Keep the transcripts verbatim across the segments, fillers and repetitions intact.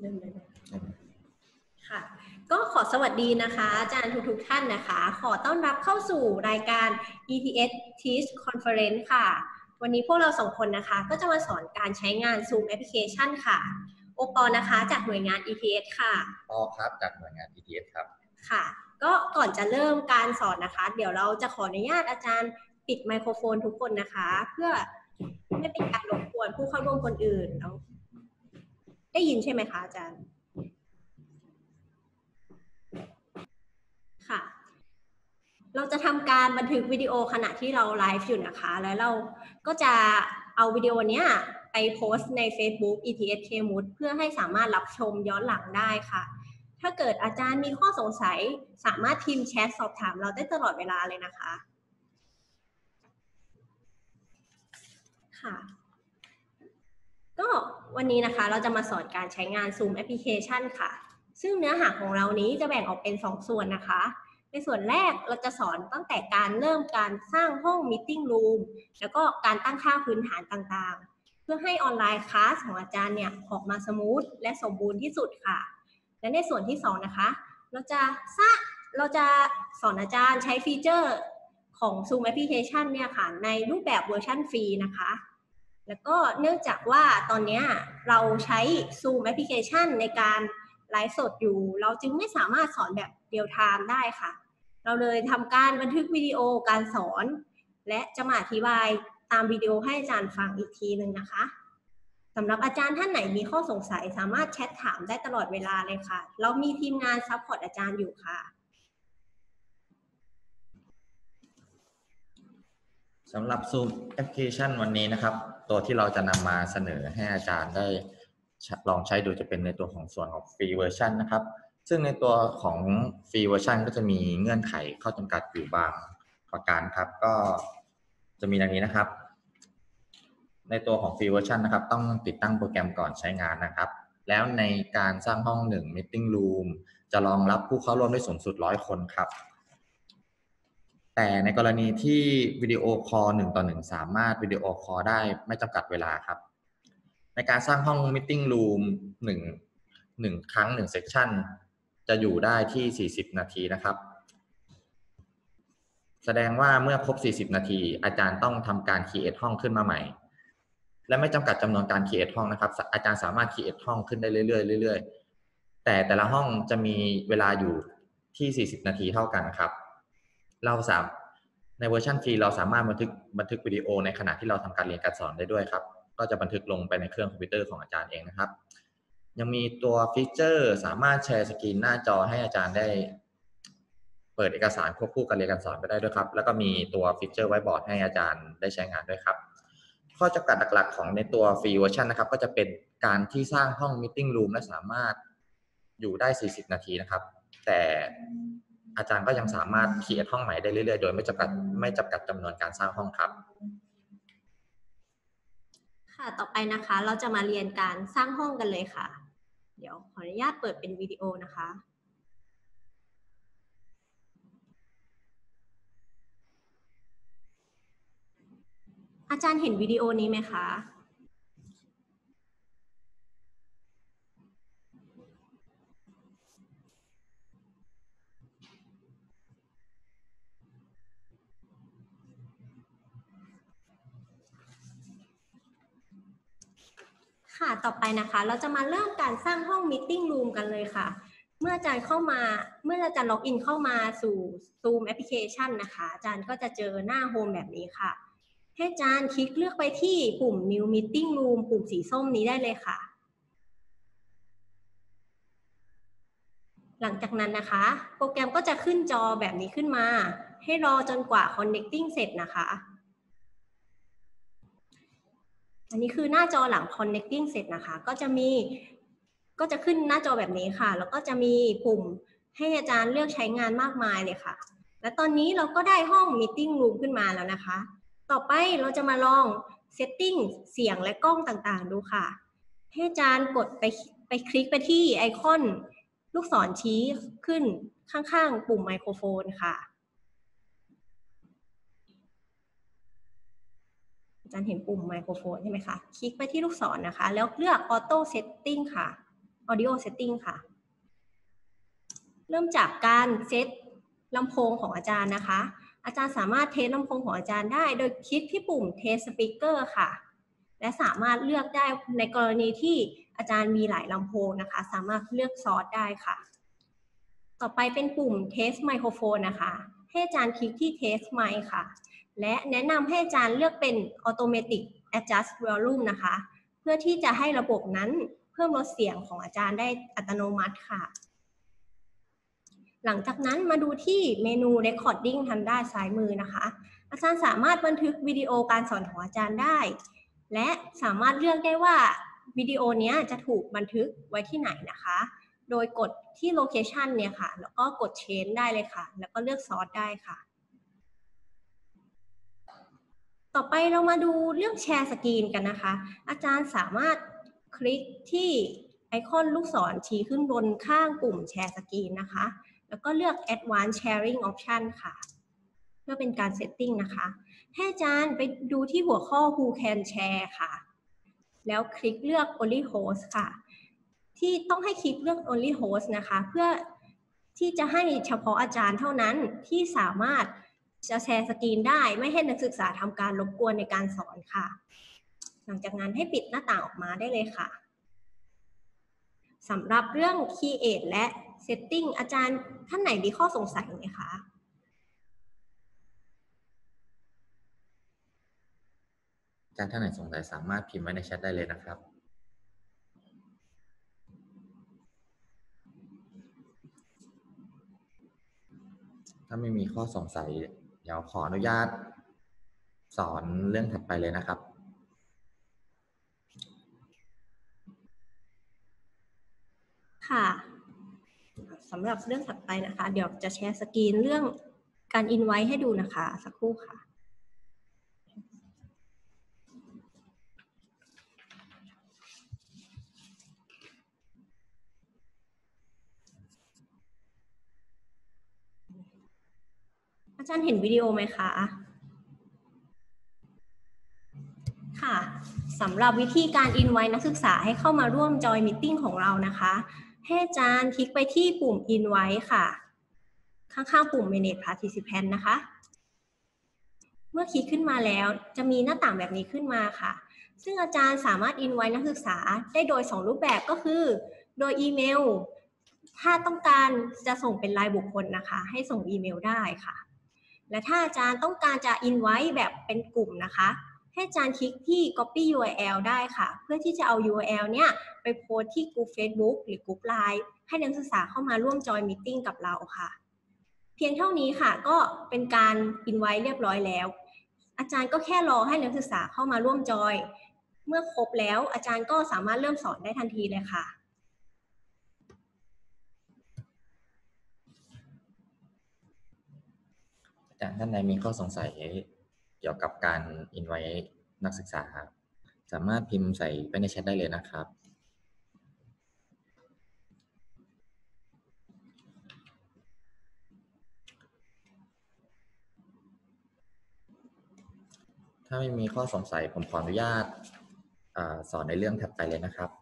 เริ่มเลยค่ะก็ขอสวัสดีนะคะอาจารย์ทุกๆท่านนะคะขอต้อนรับเข้าสู่รายการ อี ที เอส Teach Conference ค่ะวันนี้พวกเราสองคนนะคะก็จะมาสอนการใช้งาน Zoom Application ค่ะโอปอนะคะจากหน่วยงาน อี ที เอส ค่ะปอครับจากหน่วยงาน อี ที เอส ครับค่ะก็ก่อนจะเริ่มการสอนนะคะเดี๋ยวเราจะขออนุญาตอาจารย์ปิดไมโครโฟนทุกคนนะคะเพื่อไม่เป็นการรบกวนผู้เข้าร่วมคนอื่นได้ยินใช่ไหมคะอาจารย์ค่ะเราจะทำการบันทึกวิดีโอขณะที่เราไลฟ์อยู่นะคะแล้วเราก็จะเอาวิดีโอนี้ไปโพสต์ใน Facebook อี ที เอส เค มูด เพื่อให้สามารถรับชมย้อนหลังได้ค่ะถ้าเกิดอาจารย์มีข้อสงสัยสามารถพิมพ์แชทสอบถามเราได้ตลอดเวลาเลยนะคะค่ะก็วันนี้นะคะเราจะมาสอนการใช้งาน Zoom Application ค่ะซึ่งเนื้อหาของเรานี้จะแบ่งออกเป็นสองส่วนนะคะในส่วนแรกเราจะสอนตั้งแต่การเริ่มการสร้างห้อง Meeting Room แล้วก็การตั้งค่าพื้นฐานต่างๆเพื่อให้ออนไลน์คลาสของอาจารย์เนี่ยออกมาสมูทและสมบูรณ์ที่สุดค่ะและในส่วนที่สองนะคะเราจะสร้างเราจะสอนอาจารย์ใช้ฟีเจอร์ของ Zoom Application เนี่ยค่ะในรูปแบบเวอร์ชันฟรีนะคะแล้วก็เนื่องจากว่าตอนนี้เราใช้ Zoom Application ในการไลฟ์สดอยู่เราจึงไม่สามารถสอนแบบเรียลไทม์ได้ค่ะเราเลยทำการบันทึกวิดีโอการสอนและจะมาอธิบายตามวิดีโอให้อาจารย์ฟังอีกทีหนึ่งนะคะสำหรับอาจารย์ท่านไหนมีข้อสงสัยสามารถแชทถามได้ตลอดเวลาเลยค่ะเรามีทีมงานซัพพอร์ตอาจารย์อยู่ค่ะสำหรับ Zoom Application วันนี้นะครับตัวที่เราจะนำมาเสนอให้อาจารย์ได้ลองใช้ดูจะเป็นในตัวของส่วนของ Free Version นะครับซึ่งในตัวของ Free Version ก็จะมีเงื่อนไขข้อจำกัดอยู่บางประการครับก็จะมีดังนี้นะครับในตัวของ Free Version นะครับต้องติดตั้งโปรแกรมก่อนใช้งานนะครับแล้วในการสร้างห้องหนึ่ง Meeting Room จะรองรับผู้เข้าร่วมได้สูงสุดหนึ่งร้อยคนครับแต่ในกรณีที่วิดีโอคอลหนึ่งต่อหนึ่งสามารถวิดีโอคอลได้ไม่จำกัดเวลาครับในการสร้างห้อง Meeting Room หนึ่ง หนึ่งครั้งหนึ่งเซสชั่นจะอยู่ได้ที่สี่สิบนาทีนะครับแสดงว่าเมื่อครบสี่สิบนาทีอาจารย์ต้องทำการ create ห้องขึ้นมาใหม่และไม่จำกัดจำนวนการ create ห้องนะครับอาจารย์สามารถ create ห้องขึ้นได้เรื่อยๆเรื่อยๆแต่แต่ละห้องจะมีเวลาอยู่ที่สี่สิบนาทีเท่ากันครับเราสามในเวอร์ชันฟรีเราสามารถบันทึกบันทึกวิดีโอในขณะที่เราทำการเรียนการสอนได้ด้วยครับก็จะบันทึกลงไปในเครื่องคอมพิวเตอร์ของอาจารย์เองนะครับยังมีตัวฟีเจอร์สามารถแชร์สกรีนหน้าจอให้อาจารย์ได้เปิดเอกสารควบคู่การเรียนการสอนไปได้ด้วยครับแล้วก็มีตัวฟีเจอร์ไวท์บอร์ดให้อาจารย์ได้ใช้งานด้วยครับข้อจำกัดหลักๆของในตัวฟรีเวอร์ชันนะครับก็จะเป็นการที่สร้างห้อง Meeting Room และสามารถอยู่ได้สี่สิบนาทีนะครับแต่อาจารย์ก็ยังสามารถเขียนห้องใหม่ได้เรื่อยๆโดยไม่จำกัดไม่จำกัดจำนวนการสร้างห้องครับค่ะต่อไปนะคะเราจะมาเรียนการสร้างห้องกันเลยค่ะเดี๋ยวขออนุญาตเปิดเป็นวิดีโอนะคะอาจารย์เห็นวิดีโอนี้ไหมคะค่ะต่อไปนะคะเราจะมาเริ่มการสร้างห้อง Meeting Room กันเลยค่ะเมื่ออาจารย์เข้ามาเมื่ออาจารย์ล็อกอินเข้ามาสู่ Zoom Application นะคะอาจารย์ก็จะเจอหน้าโฮมแบบนี้ค่ะให้อาจารย์คลิกเลือกไปที่ปุ่ม New Meeting Room ปุ่มสีส้มนี้ได้เลยค่ะหลังจากนั้นนะคะโปรแกรมก็จะขึ้นจอแบบนี้ขึ้นมาให้รอจนกว่า Connecting เสร็จนะคะอันนี้คือหน้าจอหลัง Connecting เสร็จนะคะก็จะมีก็จะขึ้นหน้าจอแบบนี้ค่ะแล้วก็จะมีปุ่มให้อาจารย์เลือกใช้งานมากมายเลยค่ะและตอนนี้เราก็ได้ห้อง Meeting Room ขึ้นมาแล้วนะคะต่อไปเราจะมาลอง Setting เสียงและกล้องต่างๆดูค่ะให้อาจารย์กดไปไปคลิกไปที่ไอคอนลูกศรชี้ขึ้นข้างๆปุ่มไมโครโฟนค่ะอาจารย์เห็นปุ่มไมโครโฟนใช่ไหมคะคลิกไปที่ลูกศรนะคะแล้วเลือก Auto Setting ค่ะ audio setting ค่ะเริ่มจากการเซตลำโพงของอาจารย์นะคะอาจารย์สามารถเทสลำโพงของอาจารย์ได้โดยคลิกที่ปุ่ม Test Speaker ค่ะและสามารถเลือกได้ในกรณีที่อาจารย์มีหลายลำโพงนะคะสามารถเลือกซอร์สได้ค่ะต่อไปเป็นปุ่ม Test Microphone นะคะให้อาจารย์คลิกที่ Test Mic ค่ะและแนะนำให้อาจารย์เลือกเป็น Automatic Adjust Volume นะคะเพื่อที่จะให้ระบบนั้นเพิ่มลดเสียงของอาจารย์ได้อัตโนมัติค่ะหลังจากนั้นมาดูที่เมนู Recording ทางด้านซ้ายมือนะคะอาจารย์สามารถบันทึกวิดีโอการสอนของอาจารย์ได้และสามารถเลือกได้ว่าวิดีโอนี้จะถูกบันทึกไว้ที่ไหนนะคะโดยกดที่ Location เนี่ยค่ะแล้วก็กด Change ได้เลยค่ะแล้วก็เลือก Source ได้ค่ะต่อไปเรามาดูเรื่องแชร์สกรีนกันนะคะอาจารย์สามารถคลิกที่ไอคอนลูกศรชี้ขึ้นบนข้างปุ่มแชร์สกรีนนะคะแล้วก็เลือก Advanced Sharing Option ค่ะเพื่อเป็นการเซตติ้งนะคะให้อาจารย์ไปดูที่หัวข้อ Who Can Share ค่ะแล้วคลิกเลือก Only Host ค่ะที่ต้องให้คลิกเลือก Only Host นะคะเพื่อที่จะให้เฉพาะอาจารย์เท่านั้นที่สามารถจะแชร์สกรีนได้ไม่ให้นักศึกษาทำการรบกวนในการสอนค่ะหลังจากนั้นให้ปิดหน้าต่างออกมาได้เลยค่ะสำหรับเรื่อง Create และ Setting อาจารย์ท่านไหนมีข้อสงสัยไหมคะอาจารย์ท่านไหนสงสัยสามารถพิมพ์ไว้ในแชทได้เลยนะครับถ้าไม่มีข้อสงสัยเดี๋ยวขออนุญาตสอนเรื่องถัดไปเลยนะครับค่ะสำหรับเรื่องถัดไปนะคะเดี๋ยวจะแชร์สกรีนเรื่องการอินไว้ให้ดูนะคะสักครู่ค่ะอาจารย์เห็นวิดีโอไหมคะค่ะสำหรับวิธีการอินไว้นักศึกษาให้เข้ามาร่วมจอยมีตติ้งของเรานะคะให้อาจารย์คลิกไปที่ปุ่ม Invite ค่ะข้างๆปุ่ม Manage Participant นะคะเมื่อคลิกขึ้นมาแล้วจะมีหน้าต่างแบบนี้ขึ้นมาค่ะซึ่งอาจารย์สามารถ Invite นักศึกษาได้โดยสองรูปแบบก็คือโดยอีเมลถ้าต้องการจะส่งเป็นรายบุคคลนะคะให้ส่งอีเมลได้ค่ะและถ้าอาจารย์ต้องการจะ Invite แบบเป็นกลุ่มนะคะให้อาจารย์คลิกที่ copy ยู อาร์ แอล ได้ค่ะเพื่อที่จะเอา ยู อาร์ แอล เนี่ยไปโพสที่กลุ่ม Facebook หรือกลุ่ม ไลน์ ให้นักศึกษาเข้ามาร่วมจอยมีตติ้งกับเราค่ะเพียงเท่านี้ค่ะก็เป็นการอินไว้เรียบร้อยแล้วอาจารย์ก็แค่รอให้นักศึกษาเข้ามาร่วมจอยเมื่อครบแล้วอาจารย์ก็สามารถเริ่มสอนได้ทันทีเลยค่ะอาจารย์ท่านใดมีข้อสงสัยเกี่ยวกับการอินไว้นักศึกษาสามารถพิมพ์ใส่ไปในแชทได้เลยนะครับถ้าไม่มีข้อสงสัยผมขออนุญาตสอนในเรื่องถัดไปเลยนะครับ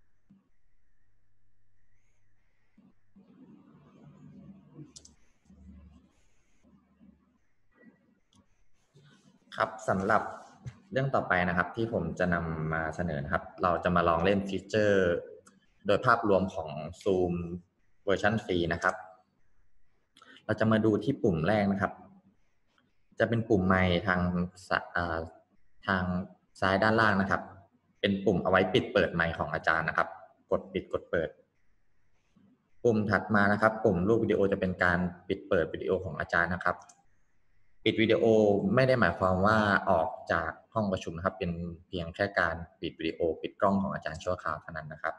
ครับสำหรับเรื่องต่อไปนะครับที่ผมจะนำมาเสนอนะครับเราจะมาลองเล่นฟีเจอร์โดยภาพรวมของ Zoom เวอร์ชันฟรีนะครับเราจะมาดูที่ปุ่มแรกนะครับจะเป็นปุ่มไมค์ทางทางซ้ายด้านล่างนะครับเป็นปุ่มเอาไว้ปิดเปิดไมค์ของอาจารย์นะครับกดปิดกดเปิดปุ่มถัดมานะครับปุ่มรูปวิดีโอจะเป็นการปิดเปิดวิดีโอของอาจารย์นะครับปิดวิดีโอไม่ได้หมายความว่าออกจากห้องประชุมนะครับเป็นเพียงแค่การปิดวิดีโอปิดกล้องของอาจารย์ชั่วคราวเท่านั้นนะครับ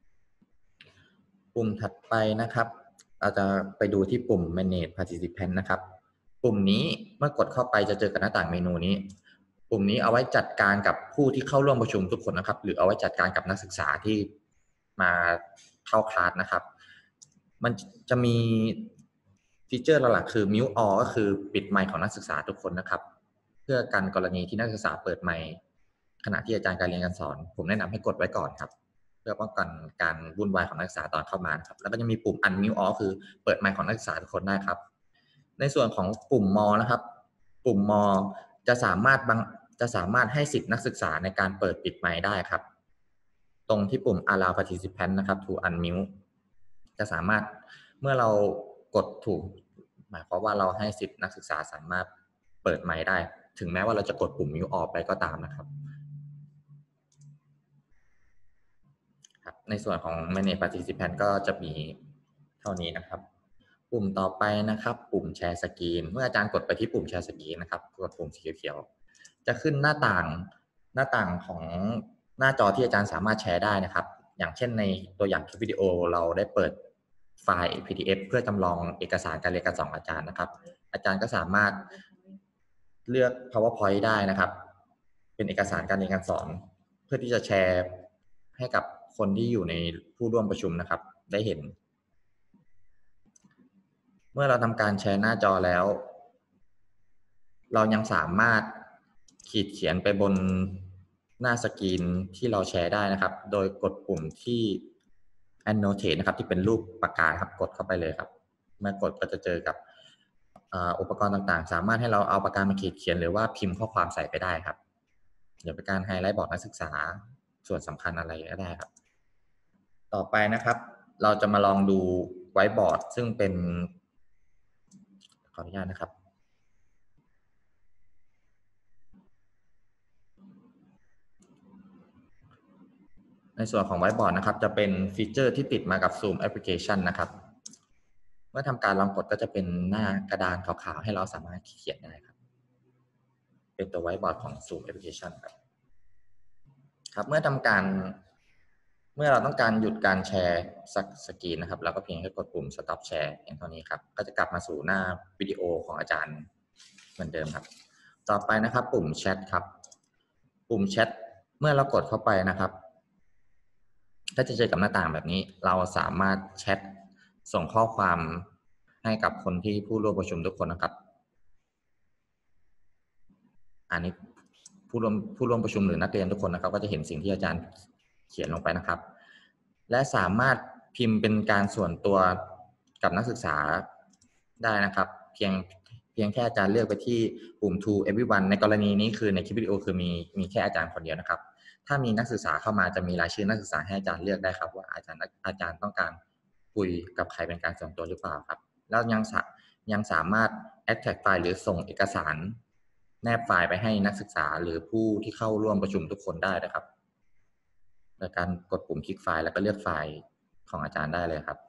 ปุ่มถัดไปนะครับเราจะไปดูที่ปุ่ม Manage Participant นะครับปุ่มนี้เมื่อกดเข้าไปจะเจอกับหน้าต่างเมนูนี้ปุ่มนี้เอาไว้จัดการกับผู้ที่เข้าร่วมประชุมทุกคนนะครับหรือเอาไว้จัดการกับนักศึกษาที่มาเข้าคลาสนะครับมันจะมีฟีเจอร์หลักๆคือ Mute All ก็คือปิดไมค์ของนักศึกษาทุกคนนะครับเพื่อกันกรณีที่นักศึกษาเปิดไมค์ขณะที่อาจารย์การเรียนการสอนผมแนะนำให้กดไว้ก่อนครับเพื่อป้องกันการวุ่นวายของนักศึกษาตอนเข้ามาครับแล้วก็จะมีปุ่ม Unmute All คือเปิดไมค์ของนักศึกษาทุกคนได้ครับในส่วนของปุ่มมอนะครับปุ่มมอจะสามารถบังจะสามารถให้สิทธินักศึกษาในการเปิดปิดไมค์ได้ครับตรงที่ปุ่ม Allow Participant นะครับ to Unmute จะสามารถเมื่อเรากดถูกหมายความว่าเราให้สิทธินักศึกษาสามารถเปิดไมค์ได้ถึงแม้ว่าเราจะกดปุ่ม Mute ออกไปก็ตามนะครับในส่วนของ Manage Participant ก็จะมีเท่านี้นะครับปุ่มต่อไปนะครับปุ่มแชร์สกรีนเมื่ออาจารย์กดไปที่ปุ่มแชร์สกรีนนะครับกดปุ่มสีเขียวๆจะขึ้นหน้าต่างหน้าต่างของหน้าจอที่อาจารย์สามารถแชร์ได้นะครับอย่างเช่นในตัวอย่างคลิปวิดีโอเราได้เปิดไฟล์ พี ดี เอฟ เพื่อจำลองเอกสารการเรียนการสอนของอาจารย์นะครับอาจารย์ก็สามารถเลือก PowerPoint ได้นะครับเป็นเอกสารการเรียนการสอนเพื่อที่จะแชร์ให้กับคนที่อยู่ในผู้ร่วมประชุมนะครับได้เห็นเมื่อเราทำการแชร์หน้าจอแล้วเรายังสามารถขีดเขียนไปบนหน้าสกรีนที่เราแชร์ได้นะครับโดยกดปุ่มที่ Annotate นะครับที่เป็นรูปปากกาครับกดเข้าไปเลยครับเมื่อกดก็จะเจอกับอุปกรณ์ต่างๆสามารถให้เราเอาปากกามาขีดเขียนหรือว่าพิมพ์ข้อความใส่ไปได้ครับเดี๋ยวเป็นการไฮไลท์บอกนักศึกษาส่วนสำคัญอะไรก็ได้ครับต่อไปนะครับเราจะมาลองดูไวท์บอร์ดซึ่งเป็นขออนุญาตนะครับในส่วนของไวท์บอร์ดนะครับจะเป็นฟีเจอร์ที่ติดมากับ Zoom Application นะครับเมื่อทำการลองกดก็จะเป็นหน้ากระดานขาวๆให้เราสามารถเขียนได้ครับเป็นตัวไวท์บอร์ดของ Zoom Application ครับครับเมื่อทำการเมื่อเราต้องการหยุดการแชร์สักสกรีนนะครับเราก็เพียงแค่กดปุ่ม stop share เพียงเท่านี้ครับก็จะกลับมาสู่หน้าวิดีโอของอาจารย์เหมือนเดิมครับต่อไปนะครับปุ่มแชทครับปุ่มแชทเมื่อเรากดเข้าไปนะครับก็จะเจอกับหน้าต่างแบบนี้เราสามารถแชทส่งข้อความให้กับคนที่ผู้ร่วมประชุมทุกคนนะครับอันนี้ผู้ร่วมผู้ร่วมประชุมหรือนักเรียนทุกคนนะครับก็จะเห็นสิ่งที่อาจารย์เขียนลงไปนะครับและสามารถพิมพ์เป็นการส่วนตัวกับนักศึกษาได้นะครับเพียงเพียงแค่อาจารย์เลือกไปที่ปุ่ม to everyone ในกรณีนี้คือในคลิปวิดีโอคือมีมีแค่อาจารย์คนเดียวนะครับถ้ามีนักศึกษาเข้ามาจะมีรายชื่อนักศึกษาให้อาจารย์เลือกได้ครับว่าอาจารย์อาจารย์ต้องการคุยกับใครเป็นการส่วนตัวหรือเปล่าครับแล้วยังยังสามารถ attach ไฟล์หรือส่งเอกสารแนบไฟล์ไปให้นักศึกษาหรือผู้ที่เข้าร่วมประชุมทุกคนได้นะครับโดยการกดปุ่มคลิกไฟล์แล้วก็เลือกไฟล์ของอาจารย์ได้เลยครับ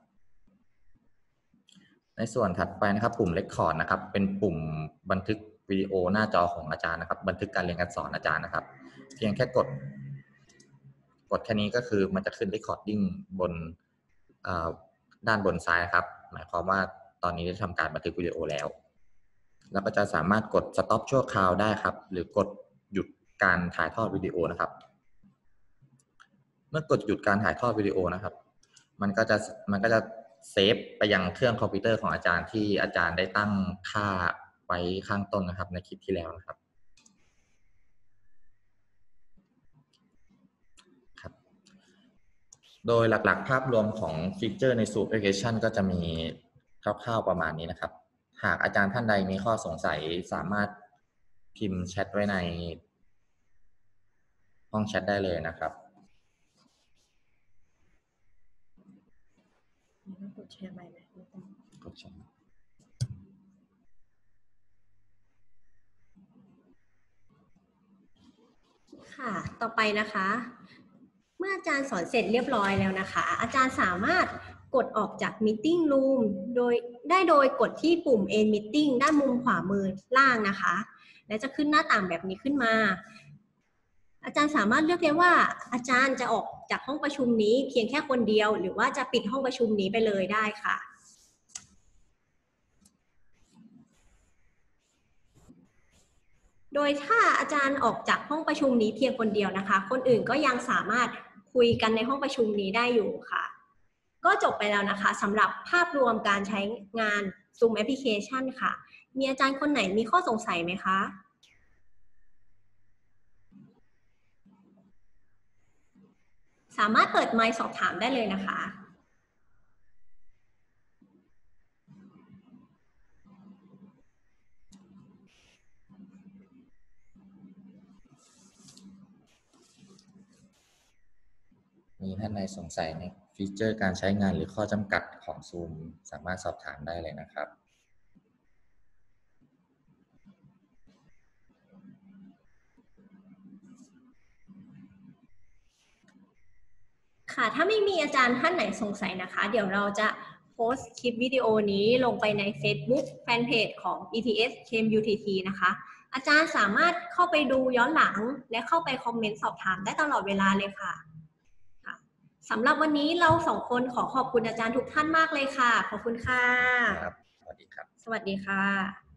ในส่วนถัดไปนะครับปุ่ม Record นะครับเป็นปุ่มบันทึกวิดีโอหน้าจอของอาจารย์นะครับบันทึกการเรียนการสอนอาจารย์นะครับเพียงแค่กดกดแค่นี้ก็คือมันจะขึ้น Recording บนด้านบนซ้ายครับหมายความว่าตอนนี้ได้ทำการบันทึกวิดีโอแล้วแล้วก็จะสามารถกด stop ชั่วคราวได้ครับหรือกดหยุดการถ่ายทอดวิดีโอนะครับเมื่อกดหยุดการถ่ายทอดวิดีโอนะครับมันก็จะมันก็จะเซฟไปยังเครื่องคอมพิวเตอร์ของอาจารย์ที่อาจารย์ได้ตั้งค่าไว้ข้างต้นนะครับในคลิปที่แล้วนะครับครับโดยหลักๆภาพรวมของฟีเจอร์ใน Zoom Application ก็จะมีคร่าวๆประมาณนี้นะครับหากอาจารย์ท่านใดมีข้อสงสัยสามารถพิมพ์แชทไว้ในห้องแชทได้เลยนะครับกดแชร์ไปไหมกดแชร์ค่ะต่อไปนะคะเมื่ออาจารย์สอนเสร็จเรียบร้อยแล้วนะคะอาจารย์สามารถกดออกจาก Meeting Room โดยได้โดยกดที่ปุ่ม End Meeting ด้านมุมขวามือล่างนะคะและจะขึ้นหน้าต่างแบบนี้ขึ้นมาอาจารย์สามารถเลือกได้ว่าอาจารย์จะออกจากห้องประชุมนี้เพียงแค่คนเดียวหรือว่าจะปิดห้องประชุมนี้ไปเลยได้ค่ะโดยถ้าอาจารย์ออกจากห้องประชุมนี้เพียงคนเดียวนะคะคนอื่นก็ยังสามารถคุยกันในห้องประชุมนี้ได้อยู่ค่ะก็จบไปแล้วนะคะสำหรับภาพรวมการใช้งาน Zoom Application ค่ะมีอาจารย์คนไหนมีข้อสงสัยไหมคะสามารถเปิดไมค์สอบถามได้เลยนะคะมีท่านใดสงสัยในฟีเจอร์การใช้งานหรือข้อจำกัดของ Zoom สามารถสอบถามได้เลยนะครับค่ะถ้าไม่มีอาจารย์ท่านไหนสงสัยนะคะเดี๋ยวเราจะโพสต์คลิปวิดีโอนี้ลงไปใน Facebook Fanpage ของ อี ที เอส เค เอ็ม ยู ที ที นะคะอาจารย์สามารถเข้าไปดูย้อนหลังและเข้าไปคอมเมนต์สอบถามได้ตลอดเวลาเลยค่ะสำหรับวันนี้เราสองคนขอขอบคุณอาจารย์ทุกท่านมากเลยค่ะขอบคุณค่ะครับสวัสดีครับสวัสดีค่ะ